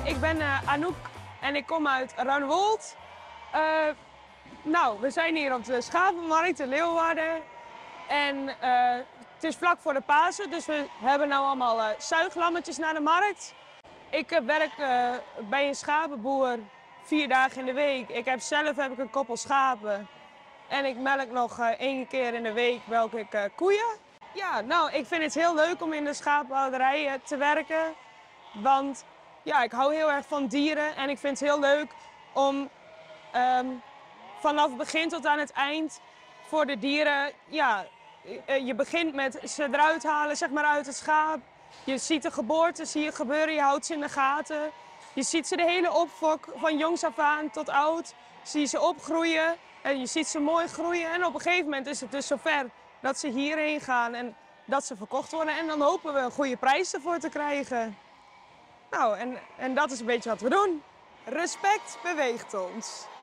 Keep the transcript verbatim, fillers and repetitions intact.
ik ben uh, Anouk en ik kom uit Ranwold. Uh, nou, we zijn hier op de schapenmarkt in Leeuwarden. En uh, het is vlak voor de Pasen, dus we hebben nu allemaal uh, zuiglammetjes naar de markt. Ik uh, werk uh, bij een schapenboer vier dagen in de week. Ik heb zelf heb ik een koppel schapen. En ik melk nog uh, één keer in de week melk ik uh, koeien. Ja, nou, ik vind het heel leuk om in de schapenhouderij uh, te werken. Want ja, ik hou heel erg van dieren en ik vind het heel leuk om um, vanaf het begin tot aan het eind voor de dieren, ja, je begint met ze eruit halen, zeg maar uit het schaap. Je ziet de geboorte, zie je gebeuren, je houdt ze in de gaten. Je ziet ze de hele opfok, van jongs af aan tot oud, zie je ze opgroeien en je ziet ze mooi groeien. En op een gegeven moment is het dus zover dat ze hierheen gaan en dat ze verkocht worden. En dan hopen we een goede prijs ervoor te krijgen. Nou, en, en dat is een beetje wat we doen. Respect beweegt ons.